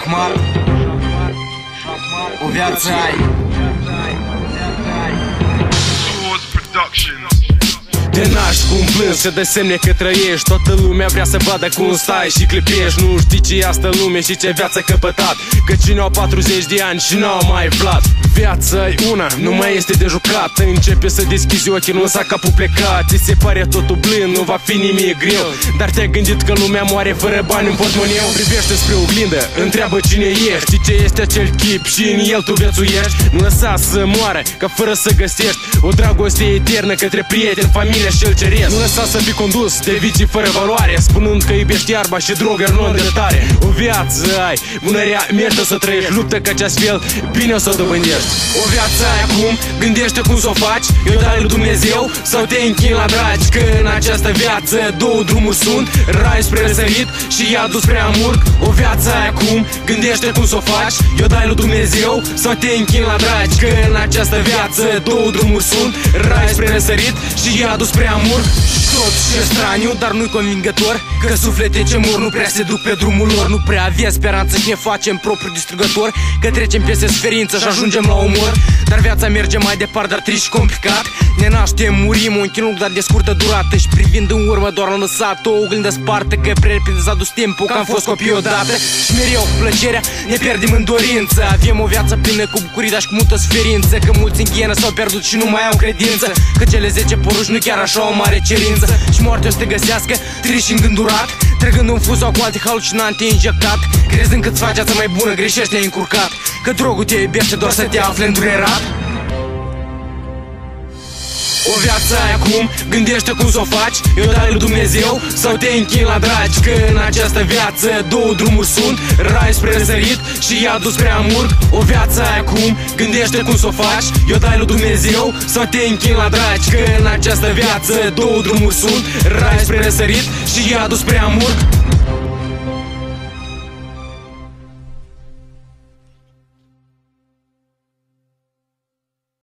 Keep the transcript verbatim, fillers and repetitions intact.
Șahmat, o viață ai. Te naști cu un plâns, se dă semne că trăiești. Toată lumea vrea să vadă cum stai și clipești. Nu știi ce e asta lume și ce viață căpătat, că cine au patruzeci de ani și n-au mai aflat. Viața-i una, nu mai este de jucat. Începe să deschizi ochii, nu s-a capul plecat. Ți se pare totul blând, nu va fi nimic greu. Dar te-ai gândit că lumea moare fără bani în portmoneu? Privește spre oglindă, întreabă cine ești. Știi ce este acel chip și în el tu viețuiești? Nu lăsa să moară, ca fără să găsești o dragoste eternă către prieteni, familie și cel ceresc. Nu lăsa să fii condus de vicii fără valoare, spunând că iubești iarba și droguri nu de tare. O viață ai, bună rea, merită să trăiești. Luptă ca ce astfel, bine o să o dobândești. O viață ai acum, gândește cum s-o faci. Eu dai lui Dumnezeu sau te închin la dragi, că în această viață două drumuri sunt, rai spre răsărit și iadul spre amurg. O viață ai acum, gândește cum s-o faci. Eu dai lui Dumnezeu sau te închin la dragi, că în această viață două drumuri sunt, rai spre răsărit și iadul spre amurg. Tot și straniu, dar nu-i convingător, că suflete ce mor nu prea se duc pe drumul lor. Nu prea avea speranță și ne facem propriu distrugător, că trecem peste suferință și ajungem la omor. Dar viața merge mai departe, dar trist și complicat. Ne naștem, murim, un chin lung, dar de scurtă durată. Și privind în urmă doar am lăsat o oglindă spartă, că prea repede s-a dus timpul, că am fost copii odată. Și mereu cu plăcerea ne pierdem în dorință. Avem o viață plină cu bucurii, dar și cu multă suferință, că mulți în ghenă s-au pierdut și nu mai au credință, că cele zece poruși nu chiar așa o mare cerință. Și moartea o să te găsească trist și îngândurat, trăgând un fuz sau cu alte halucinante injectat, crezând că-ți faci viața mai bună, greșești, te-ai încurcat, că drogul te iubește doar să te afle îndurerat. O viață ai acum, gândește cum s-o faci. Eu dai lui Dumnezeu sau te închin la dragi, că în această viață două drumuri sunt, rai spre răsărit și iadul spre amurg. O viață ai acum, gândește cum s-o faci. Eu dai lui Dumnezeu sau te închin la dragi, că în această viață două drumuri sunt, rai spre răsărit și iadul spre amurg.